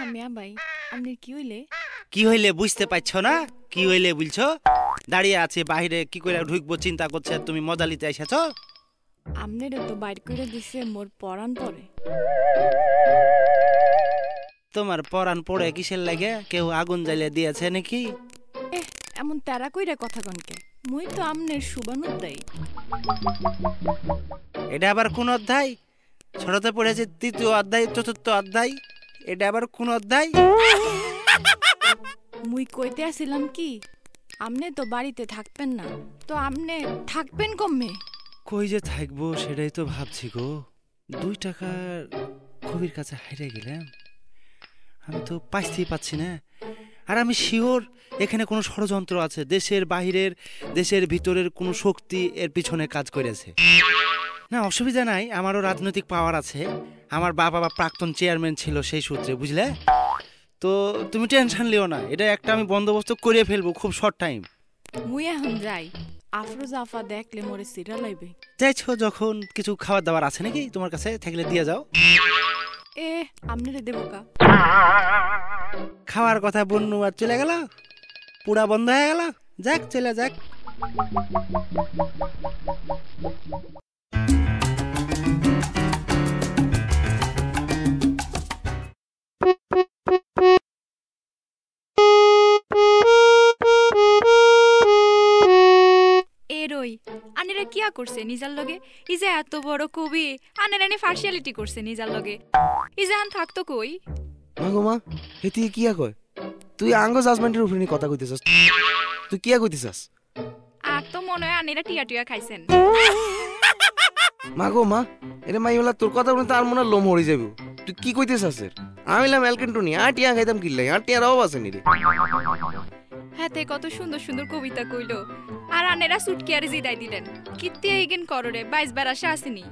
মিয়া ভাই আপনি কি হইলে বুঝতে পারছো না? কি হইলে বলছো? দাঁড়িয়ে আছে বাইরে, কি করে ঢুকবো চিন্তা করছে, তুমি মজা নিতে এসেছো? আপনারে তো বাইর করে দিছে মোর পরাণ পরে। তোমার পরাণ পড়ে কিসের লাগে? কেউ আগুন জ্বালিয়ে দিয়েছে নাকি? এমন তারা কইরা কথা কনকে, মুই তো আমনের শুভানুর দেই। এটা আবার কোন অধ্যায়? ছোটতে পড়েছে তৃতীয় অধ্যায়, চতুর্থ অধ্যায়, এটা আবার কোন অধ্যায়? মুই কইতে আসিলাম কি, আমনে তো বাড়িতে থাকবেন না, তো আমনে থাকবেন কমে? কই যে থাকবো সেটাই তো ভাবছি গো। 2 টাকার কবির কাছে হারিয়ে গেলাম, আমি তো পাইতেই পাচ্ছি না। আর আমি শিওর এখানে কোনো ষড়যন্ত্র আছে, দেশের বাহিরের দেশের ভিতরের কোনো শক্তি এর পিছনে কাজ করেছে। না অসুবিধা নাই, আমারও রাজনৈতিক পাওয়ার আছে, আমার বাবা প্রাক্তন চেয়ারম্যান ছিল সেই সূত্রে, বুঝলে? তো তুমি টেনশন লিও না, এটা একটা আমি বন্দোবস্ত করে ফেলবো খুব শর্ট টাইম। মুই এখন যাই, আফরোজা আফা দেখলে মোরে সিরা লাইবে। যাইছো যখন, কিছু খাবার দাবার আছে নাকি তোমার কাছে? থাকলে দিয়ে যাও। আমনে দেবো কা? খাওয়ার কথা বন্যু আর চলে গেল, পুরা বন্ধ হয়ে গেল। যাক চলে যাক। আনেরা কিয়া করছে নিজার লগে? ইজা এত বড় কবি, আনেরা নে পার্সিয়ালিটি করছে নিজার লগে। ইজাহান থাকতো কই? মাগো মা, হেতি কিয়া কয়? তুই আঙ্গ জাজমেন্টের উপরে কথা কইতেছস, তুই কিয়া কইতেছস? আর তো মনে হয় আনেরা টিয়া টিয়া খাইছেন। মাগো মা, এরে মাইওলা তোর কথা বলতে আর মনে লোম হরি যাবে। তুই কি কইতেছস? আমিলাম এলকেন্টনি আর টিয়া খাইতাম কিল্লাই, আর টিয়ার অভাব আছে নি রে। হাতে কত সুন্দর সুন্দর কবিতা কইলো, আর আনেরা সুটকি আর জিদাই দিলেন। কিত্তি এইগেন কররে 22 বার আশা আসেনি।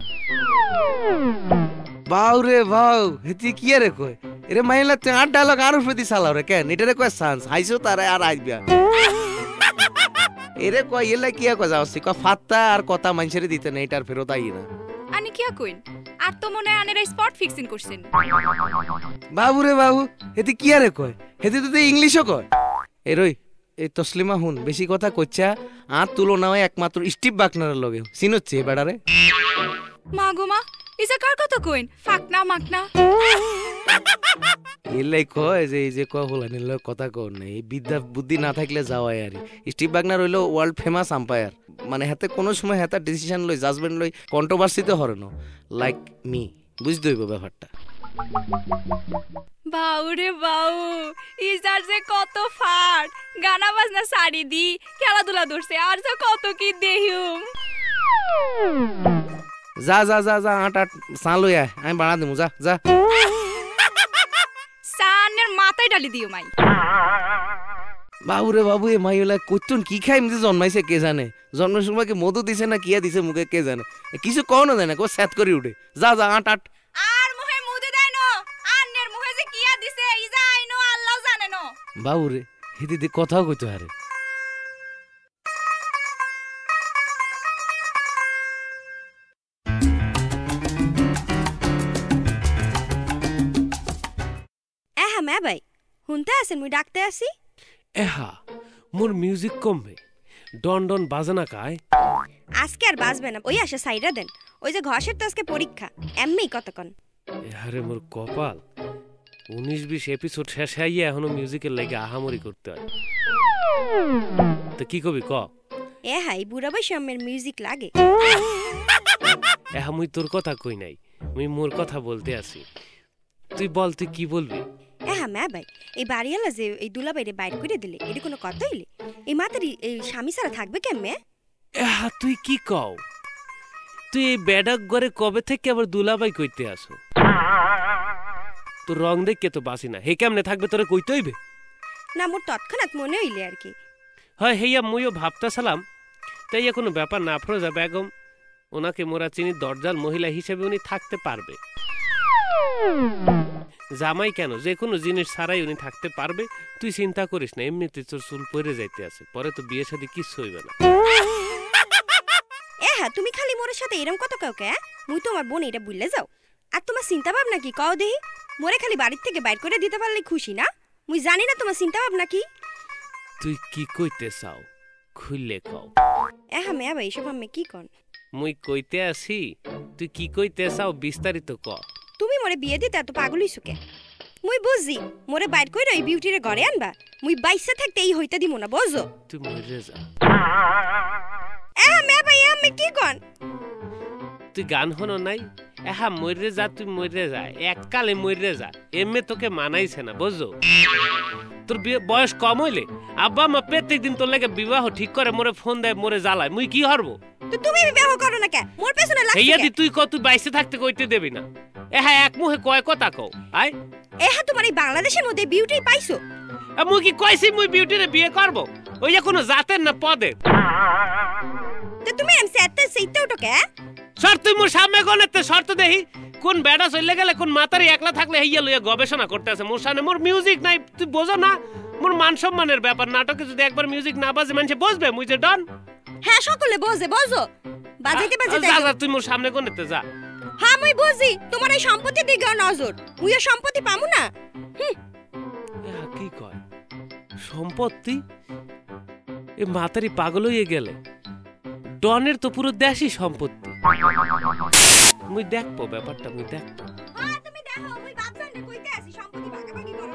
বাউ রে বাউ, হেতি কিয়া রে কয়? এরে মাইলা তুই আর ডায়লগ আর প্রতি সালাও রে কেন? এটারে কয় সান্স আইছো তারে আর আইবা। এরে কয় এলা কিয়া কয় যাওছি কয় ফাত্তা আর কথা মানুষের দিতে না, এটার ফেরত আই না। আনি কিয়া কইন? আর তো মনে হয় আনেরা স্পট ফিক্সিং করছেন। বাবু রে বাবু, হেতি কিয়া রে কয়? হেতি তো ইংলিশও কয়। এরই এই তসলিমা হুন বেশি কথা কইছা, আর তুলনা হয় একমাত্র স্টিভ বাকনারের লগে। চিনচ্ছে এ বেড়ারে? মা গো মা, ইসা কার কথা কইন? ফাকনা মাকনা এলাই কয় যে এই যে কয় হলানির লগে কথা কর না, এই বিদ্যা বুদ্ধি না থাকলে যাওয়াই আর। স্টিভ বাকনার হইলো ওয়ার্ল্ড ফেমাস আম্পায়ার, মানে হাতে কোনো সময় হাতে ডিসিশন লই, জাজমেন্ট লই, কন্ট্রোভার্সিতে হরে না। লাইক মি, বুঝতে হইব ব্যাপারটা। বাউ রে বাউ, ইজার যে কত ফাট, গানা বাজনা সারি দি, খেলাধুলা ধরছে, আর যে কত কি দেহিম। যা যা যা যা, আট আট চা লই আয়, আমি বাড়া দেবো, যা যা। সানের মাথায় ডালি দিও মাই। বাবু রে বাবু, এ মাইলা কইতুন কি খাই এমনি জন্মাইছে কে জানে? জন্মের সময় কি মধু দিছে না কিয়া দিছে মুখে কে জানে? কিছু কও না জানে, কো স্যাত করে উঠে। যা যা আট আট। আর মুখে মুদে দেয় না, আন্নের মুখে যে কিয়া দিছে ইজা আইনো আল্লাহ জানে না। বাবু রে হিদি দি কথাও কইতো আরে। মে ভাই শুনতে আছেন? মুই ডাকতে আসি। এহা মোর মিউজিক কমবে, ডন ডন বাজে না কায়? আজকে আর বাজবে না, ওই আসে সাইডা দেন। ওই যে ঘষের তো আজকে পরীক্ষা, এমনি কতক্ষণ। এহারে মোর কপাল, 19-20 এপিসোড শেষ হইয়া এখনো মিউজিকের লাগে আহামরি করতে হয়। তো কি কবি ক? হাই বুড়া বয়সে আমার মিউজিক লাগে। এহা মুই তোর কথা কই নাই, মুই মোর কথা বলতে আছি। তুই বল, তুই কি বলবি? মে ভাই, এই বাড়িওয়ালা যে এই দুলাবাইরে বাইর করে দিলে, এটা কোনো কথা হইলে? এই মাতারি এই স্বামী ছাড়া থাকবে কেমনে? এহা তুই কি কও? তুই এই বেডাক ঘরে কবে থেকে আবার দুলাবাই কইতে আসো? তোর রং দেখে তো বাসি না, হে কেমনে থাকবে তোরে কইতে হইবে? না মোর তৎক্ষণাৎ মনে হইলে আর কি। হয় হেয়া মুইও ভাবতাছিলাম, তাই কোনো ব্যাপার না। আফরোজা বেগম, ওনাকে মোরা চিনি দরজাল মহিলা হিসেবে উনি থাকতে পারবে। জামাই কেন, যে কোনো জিনিস ছাড়াই উনি থাকতে পারবে। তুই চিন্তা করিস না, এমনিতে তোর চুল পরে যাইতে আছে, পরে তো বিয়ে শাদী কিচ্ছু হইবে না। তুমি খালি মোর সাথে এরকম কথা কাউকে? মুই তোমার বোন এটা বুঝলে যাও। আর তোমার চিন্তা ভাবনা কি কও দেহি? মোরে খালি বাড়ির থেকে বাইর করে দিতে পারলে খুশি না? মুই জানি না তোমার চিন্তা ভাবনা কি। তুই কি কইতে চাও খুললে কও। আমি আবার এইসব আমি কি কন? মুই কইতে আসি তুই কি কইতে চাও বিস্তারিত ক। তুমি মোরে বিয়ে দিতে এত পাগল হইছো কে? মুই বুঝি মোরে বাইর কইরা এই বিউটিরে ঘরে আনবা, মুই বাইসা থাকতে এই হইতে দিমু না, বুঝো? তুই মরে যা। আমি কি কন? তুই গান হনো নাই? এহা মরে যা, তুই মরে যা, এককালে মরে যা, এমে তোকে মানাইছে না, বুঝো? তোর বয়স কম হইলে আব্বা মা প্রত্যেক দিন তোর লাগে বিবাহ ঠিক করে মোরে ফোন দেয়, মোরে জ্বালায়, মুই কি হরবো? তো তুমি বিবাহ করো না কে? মোর পেছনে লাগছে হেইয়া কে? দি তুই তুই বাইসে থাকতে কইতে দেবি না। এহা এক মুহে কয় কথা কও, আয় তোমার এই বাংলাদেশের মধ্যে বিউটি পাইছো? মুই কি কইছি মুই বিউটিরে বিয়ে করব? ওই যে কোনো জাতের না পদের। তো তুমি এমসে এত সেইতে উঠো কে? সর তুই মোর সামনে গনেতে শর্ত দেহি কোন বেড়া চলে গেলে কোন মাতারি একলা থাকলে হেইয়া লইয়া গবেষণা করতে আছে মোর সামনে। মোর মিউজিক নাই, তুই বোঝো না? মোর মান সম্মানের ব্যাপার, নাটকে যদি একবার মিউজিক না বাজে মানুষে বুঝবে মুই যে ডন। হ্যাঁ সকলে বোঝে, বুঝো বাজাইতে বাজাইতে যা যা তুই মোর সামনে গনেতে যা। হ্যাঁ মুই বুঝি তোমার এই সম্পত্তির দিকে নজর, মুইও সম্পত্তি পামু না। কি কয় সম্পত্তি? এ মাতারি পাগল হয়ে গেলে ডনের তো পুরো দেশই সম্পত্তি। মুই দেখবো ব্যাপারটা, মুই দেখবো। হ্যাঁ তুমি দেখো, মুই বাপজান রে কইতে আছি সম্পত্তি ভাগাভাগি করো।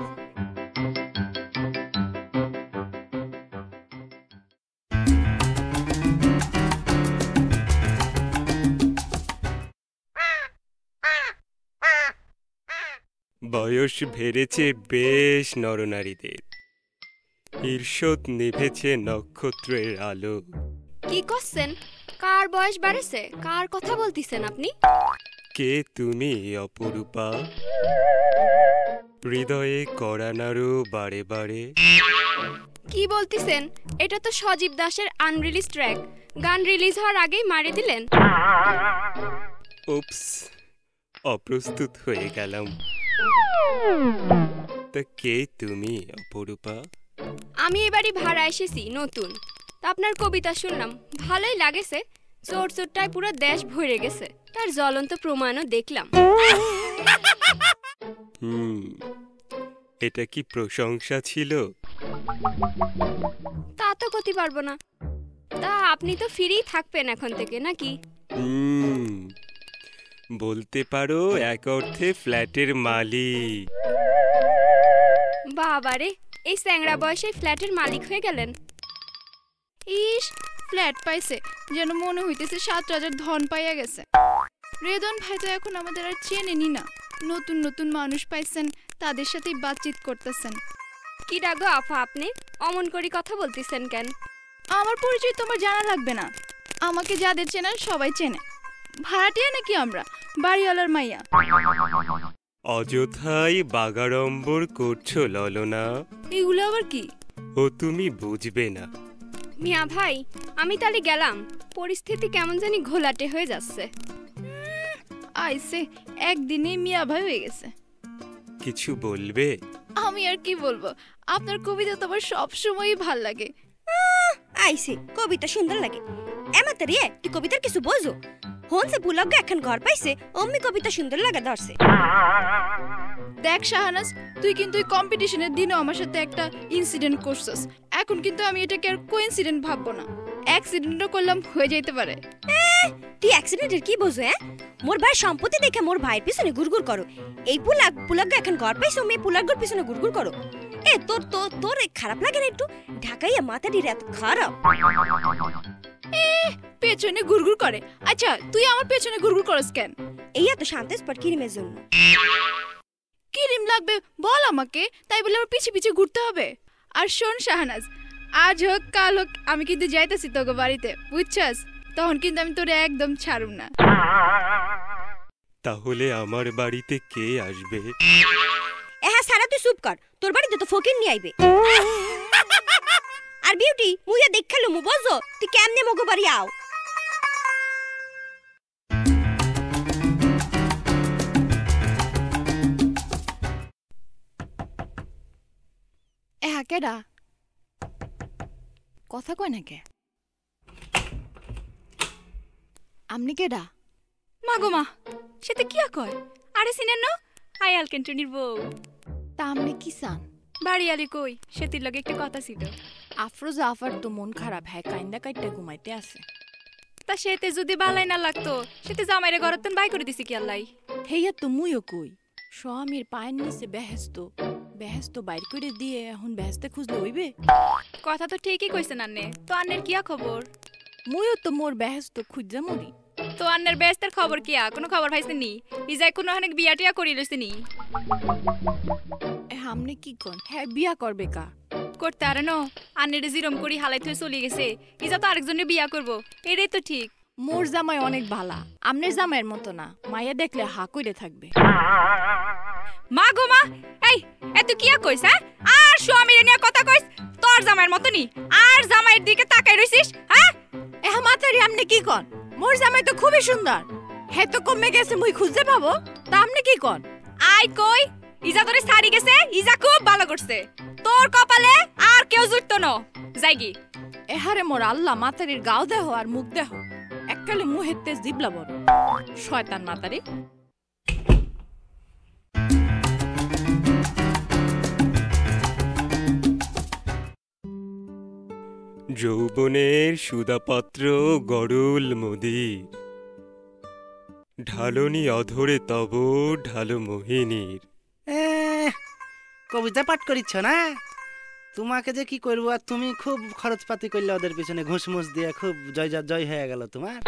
বয়স বেড়েছে বেশ নরনারীদের, ঈর্ষদ নিভেছে নক্ষত্রের আলো। কি করছেন? কার বয়স বাড়েছে? কার কথা বলতিছেন আপনি? কে তুমি অপরূপা? হৃদয়ে কড়া নাড়ু বারে বারে। কি বলতিছেন? এটা তো সজীব দাসের আনরিলিজ ট্র্যাক, গান রিলিজ হওয়ার আগেই মারি দিলেন। উপস, অপ্রস্তুত হয়ে গেলাম। তা কে তুমি অপরূপা? আমি এবারই ভাড়া এসেছি নতুন, তা আপনার কবিতা শুনলাম, ভালোই লাগেছে। চোর চোরটায় পুরো দেশ ভরে গেছে, তার জ্বলন্ত প্রমাণও দেখলাম। এটা কি প্রশংসা ছিল? তা তো করতে পারবো না। তা আপনি তো ফ্রিই থাকবেন এখন থেকে নাকি? বলতে পারো এক অর্থে ফ্ল্যাটের মালিক। বাবারে, এই স্যাংরা বয়সে ফ্ল্যাটের মালিক হয়ে গেলেন। ইস, ফ্ল্যাট পাইছে যেন মনে হইতেছে 7 রাজার ধন পাইয়া গেছে। রেদন ভাই তো এখন আমাদের আর চেনেনি না, নতুন নতুন মানুষ পাইছেন, তাদের সাথেই বাতচিত করতেছেন। কি রাগো আফা, আপনি অমন করে কথা বলতেছেন কেন? আমার পরিচয় তোমার জানা লাগবে না, আমাকে যাদের চেনে সবাই চেনে। ভাড়াটিয়া নাকি আমরা, বাড়িওয়ালার মাইয়া। অযথাই বাগাড়ম্বর করছো ললনা। এগুলো আবার কি? ও তুমি বুঝবে না। মিয়া ভাই, আমি তাহলে গেলাম, পরিস্থিতি কেমন জানি ঘোলাটে হয়ে যাচ্ছে। আইসে একদিনে মিয়া ভাই হয়ে গেছে। কিছু বলবে? আমি আর কি বলবো, আপনার কবিতা তো আমার সবসময়ই ভাল লাগে। আইসে কবিতা সুন্দর লাগে। এমাতে রে তুই কবিতার কিছু বোঝো? হনসে পুলক এখন ঘর পাইছে, অম্মি কবিতা সুন্দর লাগে ধরছে। দেখ শাহানাজ, তুই কিন্তু এই কম্পিটিশনের দিনও আমার সাথে একটা ইনসিডেন্ট করছস। এখন কিন্তু আমি এটাকে আর কোইন্সিডেন্ট ভাববো না, অ্যাক্সিডেন্টও করলাম, হয়ে যাইতে পারে। তুই অ্যাক্সিডেন্টের কি বোঝো? মোর ভাই সম্পত্তি দেখে মোর ভাইয়ের পিছনে গুড়গুড় করো। এই পুলাক এখন ঘর পাইছো, মেয়ে পুলাকগুর পিছনে গুড়গুড় করো। তোর তোর তোর খারাপ লাগে না একটু? ঢাকাইয়া মাথাটির এত খারাপ। পেছনে গুড়গুড় করে? আচ্ছা তুই আমার পেছনে গুড়গুড় করস কেন? এই এত শান্ত স্পট ক্রিমের জন্য। ক্রিম লাগবে বল আমাকে, তাই বলে আমার পিছে পিছে ঘুরতে হবে? আর শোন শাহানাজ, আজ হোক কাল হোক আমি কিন্তু যাইতেছি তোকে বাড়িতে, বুঝছস? তখন কিন্তু আমি তোরে একদম ছাড়ুম না। তাহলে আমার বাড়িতে কে আসবে? সারা তুই চুপ কর, তোর বাড়িতে তো ফকির নিয়ে আইবে। আর বিউটি মুইয়া দেখালো মু বুঝো, তুই কেমনে মগো বাড়ি আও। কেডা কথা কয় না কে? আমনি কেডা? মা গো মা, সেটা কি কয়? আরে সিনেন না, আয়াল কেন্টনির বউ। তা আপনি কি চান? বাড়িয়ালি কই, সেটির লগে একটা কথা ছিল। আফরোজা আফার তো মন খারাপ, হ্যাঁ কাইন্দা কাইটটা ঘুমাইতে আছে। তা সেতে যদি বালাই না লাগতো, সেতে জামাইরে ঘরতেন বাই করে দিছি কি আল্লাহ। হেইয়া তো মুইও কই, স্বামীর পায়ের নিচে বেহেস্ত বাইর করে দিয়ে এখন বেহেস্তে খুঁজলে হইবে? কথা তো ঠিকই কইছেন আন্নে, তো আন্নের কিয়া খবর? মুইও তো মোর বেহেস্ত খুঁজা মরি। তো আন্নের বেস্তের খবর কিয়া, কোনো খবর পাইছেন নি? ইজাই কোনো হানে বিয়া টিয়া করি লইছে নি? আমনে কি কন, হ্যাঁ বিয়া করবে কা? করতে আরে ন, আন্নের জিরম করি হালাই থুয়ে চলে গেছে, ইজা তো আরেকজনের বিয়া করবো, এটাই তো ঠিক। মোর জামাই অনেক ভালা, আমনের জামাইয়ের মতো না, মাইয়া দেখলে হা কইরে থাকবে। মা গো মা, এই এত কিয়া কইস? হ্যাঁ, আর স্বামীর নিয়ে কথা কইস, তোর জামাইয়ের মতো নি, আর জামাইয়ের দিকে তাকাই রইছিস? হ্যাঁ মাতারি আমনে কি কন? মোর জামাই তো খুবই সুন্দর, হ্যাঁ তো কমে গেছে মুই খুঁজতে পাবো, তা আমনে কি কন? আই কই, ইজা তোরে সারি গেছে, ইজা খুব ভালো করছে, তোর কপালে আর কেউ জুটতো না, যাইগি। এহারে মোর আল্লাহ, মাতারির গাও দেহ আর মুখ দেহ এককালে মুহের তেজ জিবলা বড় শয়তান মাতারি। যৌবনের সুদাপাত্র গরল মদির, ঢালনি অধরে তব ঢালো মোহিনীর। কবিতা পাঠ করিচ্ছ না? তোমাকে যে কি করবো, আর তুমি খুব খরচপাতি করলে ওদের পিছনে ঘুষমুষ দিয়ে, খুব জয় হয়ে গেল তোমার।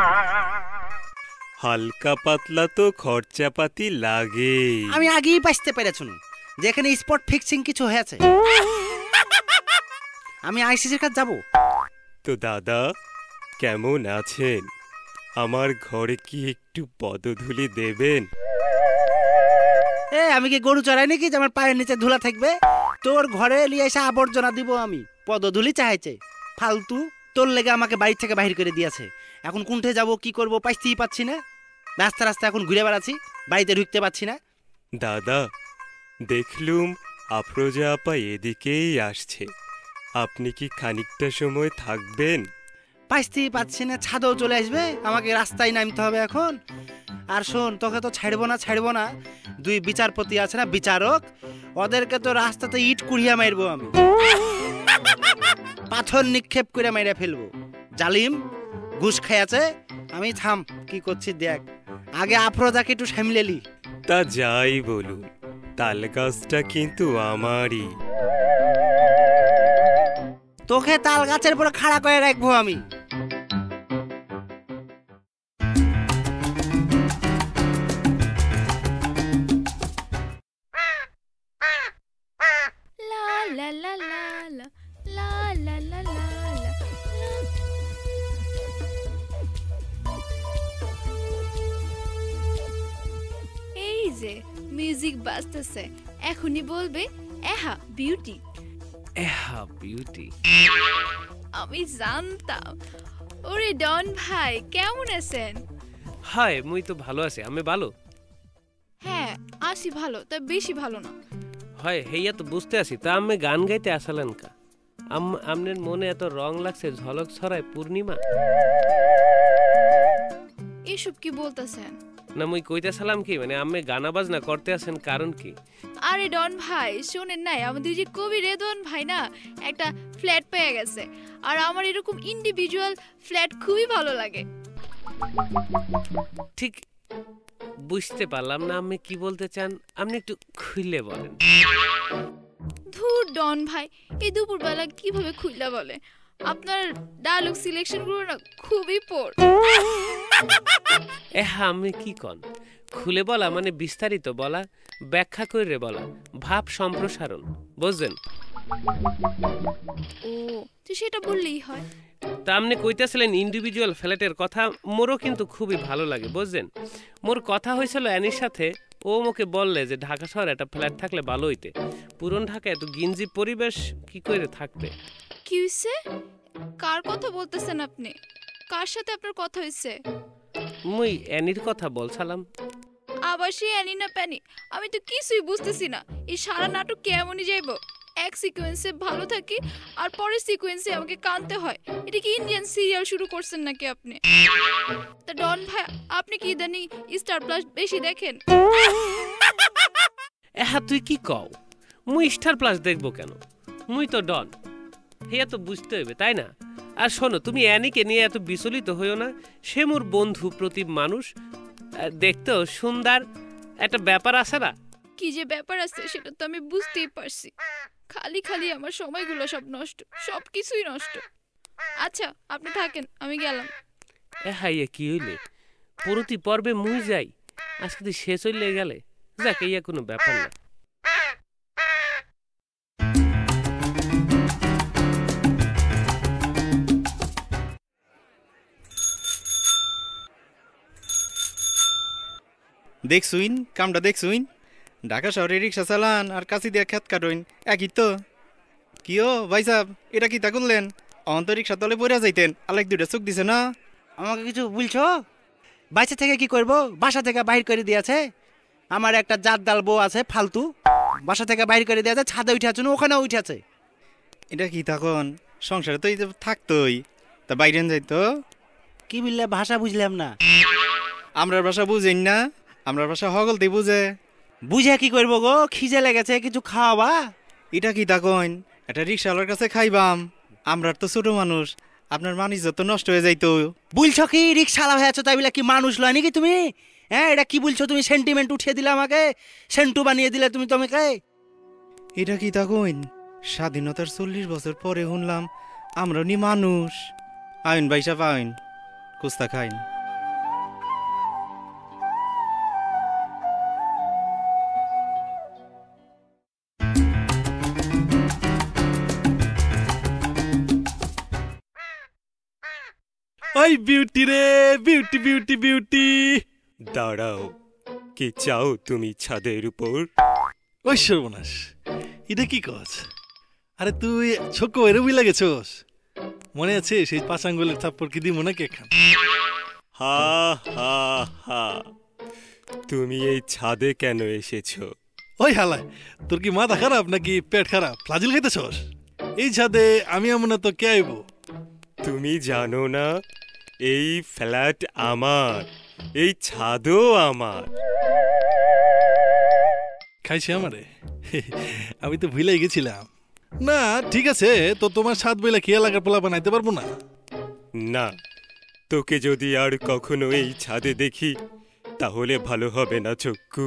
হালকা পাতলা তো খরচাপাতি লাগে। আমি আগেই বাঁচতে পেরেছি যে এখানে স্পট ফিক্সিং কিছু হয়েছে, আমি আইসিসির কাছে যাব। তো দাদা কেমন আছেন? আমার ঘরে কি একটু পদধূলি দেবেন? আমি কি গরু চড়াই নাকি যে আমার পায়ের নিচে ধুলা থাকবে? তোর ঘরে নিয়ে এসে আবর্জনা দিব আমি? পদধূলি চাইছে ফালতু, তোর লেগে আমাকে বাড়ি থেকে বাহির করে দিয়েছে। এখন কোনঠে যাব, কি করব পাইতেই পাচ্ছি না। রাস্তা এখন ঘুরে বেড়াচ্ছি, বাড়িতে ঢুকতে পারছি না। দাদা দেখলুম আফরোজা আপা এদিকেই আসছে, আপনি কি খানিকটা সময় থাকবেন? পাইতেই পাচ্ছি না, ছাদেও চলে আসবে, আমাকে রাস্তায় নামতে হবে এখন। আর শোন, তোকে তো ছাড়বো না, দুই বিচারপতি আছে না, বিচারক, ওদেরকে তো রাস্তাতে ইট কুড়িয়া মারবো আমি, পাথর নিক্ষেপ করে মাইরা ফেলবো। জালিম ঘুষ খাইয়াছে। আমি থাম, কি করছি দেখ, আগে আফরোজাকে একটু সামলেলি। তা যাই বলুন, তাল গাছটা কিন্তু আমারই। তোকে তাল গাছের পরে খাড়া করে রাখবো আমি। এই যে মিউজিক বাজতেছে, এখনই বলবে এহা বিউটি। এহা বিউটি। আমি জানতাম। ওরে ডন ভাই, কেমন আছেন? হাই, মুই তো ভালো আছি। আমি ভালো? হ্যাঁ আসি ভালো, তা বেশি ভালো না। হয় হেইয়া তো বুঝতে আছি। তা আমি গান গাইতে আসলেন কা? আমনের মনে এত রং লাগছে, ঝলক ছড়ায় পূর্ণিমা। এসব কি বলতেছেন? না মুই কইতেছিলাম কি, মানে আমি গানা বাজনা করতে আছেন কারণ কি? আরে ডন ভাই শোনেন নাই, আমাদের যে কবি রেদওয়ান ভাই না একটা ফ্ল্যাট পেয়ে গেছে, আর আমার এরকম ইন্ডিভিজুয়াল ফ্ল্যাট খুবই ভালো লাগে। ঠিক বুঝতে পারলাম না আপনি কি বলতে চান, আপনি একটু খুলে বলেন। ধুর ডন ভাই, এই দুপুরবেলা কিভাবে খুইলা বলে? আপনার ডায়লগ সিলেকশন গুলো না খুবই পোর। হ্যাঁ আমি কি কন, খুলে বলা মানে বিস্তারিত বলা, ব্যাখ্যা করে বলা, ভাব সম্প্রসারণ, বুঝছেন? ও তো সেটা বললেই হয়। তা আপনি কইতেছিলেন ইন্ডিভিজুয়াল ফ্ল্যাটের কথা, মোরও কিন্তু খুবই ভালো লাগে, বুঝছেন? মোর কথা হয়েছিল অ্যানির সাথে, ও আমাকে বললে যে ঢাকা শহরে একটা ফ্ল্যাট থাকলে ভালো হইতে, পুরন ঢাকায় এত গিঞ্জি পরিবেশ কি করে থাকতে। কি হইছে? কার কথা বলতেছেন আপনি? কার সাথে আপনার কথা হইছে? মুই অ্যানির কথা বলছিলাম। আবার সে অ্যানি না প্যানি, আমি তো কিছুই বুঝতেছি না। এই সারা নাটক কেমনই যাইব? এক সিকোয়েন্সে ভালো থাকি আর পরের সিকোয়েন্সে আমাকে কাঁদতে হয়। এটা কি ইন্ডিয়ান সিরিয়াল শুরু করছেন নাকি আপনি? তা ডন ভাই, আপনি কি ইদানিং স্টার প্লাস বেশি দেখেন? হ্যাঁ তুই কি কও মুই স্টার প্লাস দেখবো কেন মুই তো ডন হেয়া তো বুঝতে হইবে তাই না আর শোনো তুমি অ্যানিকে নিয়ে এত বিচলিত হইও না সে মোর বন্ধু প্রতিম মানুষ দেখতেও সুন্দর একটা ব্যাপার আছে না কি যে ব্যাপার আছে সেটা তো আমি বুঝতেই পারছি খালি খালি আমার সময়গুলো সব নষ্ট সব কিছুই নষ্ট আচ্ছা আপনি থাকেন আমি গেলাম হাইয়া কি হইলে প্রতি পর্বে মুই যাই আজকে তুই শেষ হইলে গেলে যাক ইয়া কোনো ব্যাপার না দেখছুইন কামটা দেখছুইন ঢাকা শহরে রিক্সা চালান আর কাছি দিয়ে খেত কাটইন একই তো কি ও ভাই সাহেব এটা কি তা করলেন অন্ত রিক্সা তলে পড়ে যাইতেন আলেক দুইটা চোখ দিছে না আমাকে কিছু বলছো বাসা থেকে কি করব বাসা থেকে বাইর করে দিয়েছে আমার একটা জাত ডাল বউ আছে ফালতু বাসা থেকে বাইর করে দিয়েছে ছাদে উঠে আছে ওখানে উঠে আছে এটা কি তখন সংসারে তো এই যে থাকতোই তা বাইরে যাইতো কি বললে ভাষা বুঝলাম না আমরার ভাষা বুঝেন না আমরার ভাষা হগলতে বুঝে বুঝে কি করবো গো খিজে লেগেছে কিছু খাওয়াবা এটা কি তখন একটা রিক্সাওয়ালার কাছে খাইবাম আমরার তো ছোট মানুষ আপনার মানুষ যত নষ্ট হয়ে যাইতো বলছো কি রিক্সাওয়ালা হয়ে আছো তাই বলে কি মানুষ লয় নাকি তুমি হ্যাঁ এটা কি বলছো তুমি সেন্টিমেন্ট উঠিয়ে দিলে আমাকে সেন্টু বানিয়ে দিলে তুমি তোমাকে এটা কি তখন স্বাধীনতার 40 বছর পরে শুনলাম আমরা নি মানুষ আইন বাইসা পাইন কুস্তা খাইন ওই বিউটি রে বিউটি বিউটি বিউটি দাঁড়াও কি চাও তুমি ছাদের উপর ওই সর্বনাশ এটা কি কস আরে তুই ছোক্ক এরে বুঝলা গেছোস মনে আছে সেই 5 আঙ্গুলের থাপ্পড় কি দিমু নাকি এখন হা হা হা তুমি এই ছাদে কেন এসেছো ওই হালায় তোর কি মাথা খারাপ নাকি পেট খারাপ ফ্লাজিল খাইতেছস এই ছাদে আমি এমন তো কে আইব তুমি জানো না এই ফ্ল্যাট আমার এই ছাদও আমার খাইছে আমারে আমি তো ভুলেই গেছিলাম না ঠিক আছে তো তোমার ছাদ বইলা কি এলাকার পোলা বানাইতে পারবো না না তোকে যদি আর কখনো এই ছাদে দেখি তাহলে ভালো হবে না চক্কু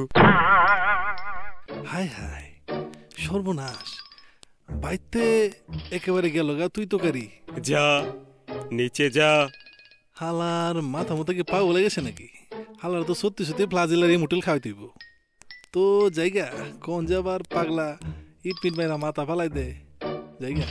হায় হায় সর্বনাশ বাইতে একেবারে গেল গা তুই তো কারি যা নিচে যা হালার মাথা মতো কি পাও লেগেছে নাকি হালার তো সত্যি সত্যি ফ্লাজিলার এই মুটেল খাওয়াই দিব তো জায়গা কোন যাবার পাগলা ইট পিট মেরা মাথা ফালাই দে জায়গা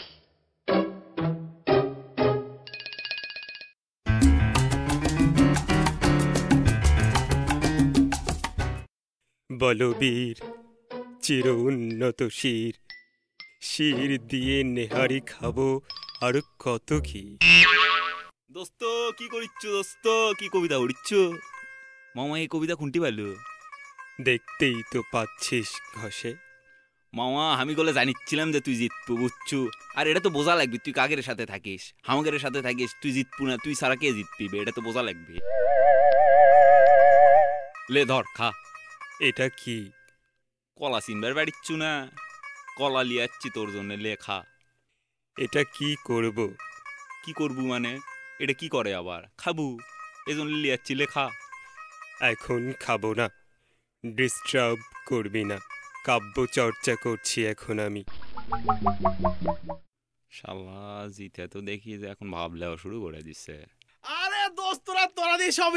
বলবীর চির উন্নত শির শির দিয়ে নেহারি খাবো আর কত কি দোস্ত কি করিচ্ছ দোস্ত কি কবিতা পড়িচ্ছ মামা এই কবিতা খুঁটি পাইলো দেখতেই তো পাচ্ছিস ঘষে মামা আমি গলে জানিচ্ছিলাম যে তুই জিতবু বুঝছু আর এটা তো বোঝা লাগবে তুই কাগের সাথে থাকিস হামাগের সাথে থাকিস তুই জিতবু না তুই সারা কে জিতবি এটা তো বোঝা লাগবে লে ধর খা এটা কি কলা চিনবার বাড়িচ্ছু না কলা লিয়াচ্ছি তোর জন্য লে খা এটা কি করব কি করবু মানে এটা কি করে আবার খাবু এজন্য লিয়াচ্ছি লে খা এখন খাবো না ডিস্টার্ব করবি না কাব্য চর্চা করছি এখন আমি শালা জিতে তো দেখি যে এখন ভাবলেও শুরু করে দিচ্ছে আরে দোস্তরা তোরা দিয়ে সব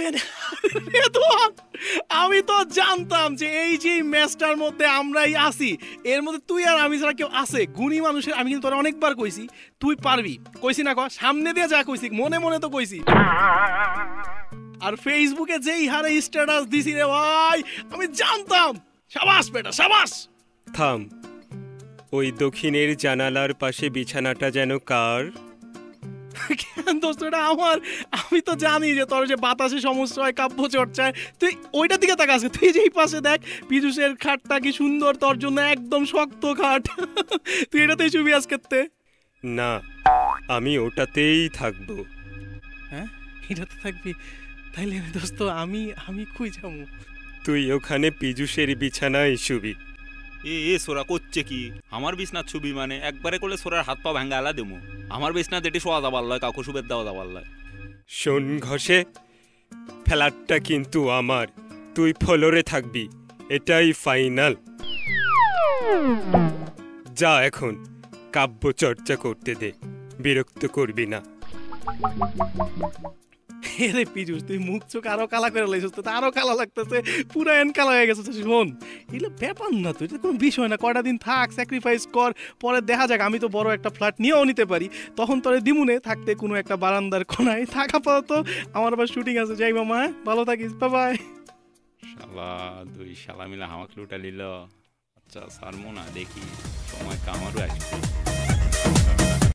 আমি তো জানতাম যে এই যে ম্যাচটার মধ্যে আমরাই আসি এর মধ্যে তুই আর আমি ছাড়া কেউ আছে গুণী মানুষের আমি কিন্তু তোরা অনেকবার কইছি তুই পারবি কইছি না সামনে দিয়ে যা কইছি মনে মনে তো কইছি আর ফেসবুকে যেই হারে স্ট্যাটাস দিছি রে ভাই আমি জানতাম শাবাশ বেটা শাবাশ থাম ওই দক্ষিণের জানালার পাশে বিছানাটা যেন কার দোস্ত এটা আমার আমি তো জানি যে তোর যে বাতাসে সমস্যা হয় কাব্য চর্চায় তুই ওইটার দিকে তাকাস তুই যেই পাশে দেখ পীযুষের খাটটা কি সুন্দর তোর জন্য একদম শক্ত খাট তুই এটাতেই শুবি আজকেতে না আমি ওটাতেই থাকবো হ্যাঁ এটাতে থাকবি তাইলে দোস্ত আমি কই যাবো তুই ওখানে পীযুষের বিছানায় শুবি এ সোরা করছে কি আমার বিছনার ছবি মানে একবারে করলে সোরার হাত পা ভাঙ্গা আলা দেবো আমার বিছনা দেটি শোয়া যাবার লয় কাউকে শুভের দেওয়া যাবার লয় শোন ঘষে, ফ্ল্যাটটা কিন্তু আমার, তুই ফ্লোরে থাকবি, এটাই ফাইনাল। যা এখন কাব্য চর্চা করতে দে, বিরক্ত করবি না। রে পিজুস তুই মুখ চোখ আরো কালা করে লাইছিস, তো আরো কালা লাগতেছে, পুরা এন কালা হয়ে গেছে। শোন এগুলো ব্যাপার না, তো এটা কোনো বিষয় না, কয়টা দিন থাক, স্যাক্রিফাইস কর, পরে দেখা যাক। আমি তো বড় একটা ফ্ল্যাট নিয়েও নিতে পারি, তখন তোরে দিমুনে থাকতে কোনো একটা বারান্দার কোনায় থাকা। পাওয়া আমার আবার শুটিং আছে, যাই মামা, ভালো থাকিস, বাই। শালা দুই শালা মিলে হামাক লুটা নিল। আচ্ছা সারমো না, দেখি সময় তো আমারও আসবে।